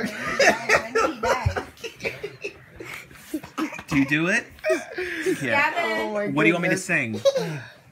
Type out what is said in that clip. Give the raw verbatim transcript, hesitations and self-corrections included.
Do you do it? Yeah. Oh what do you want me to sing?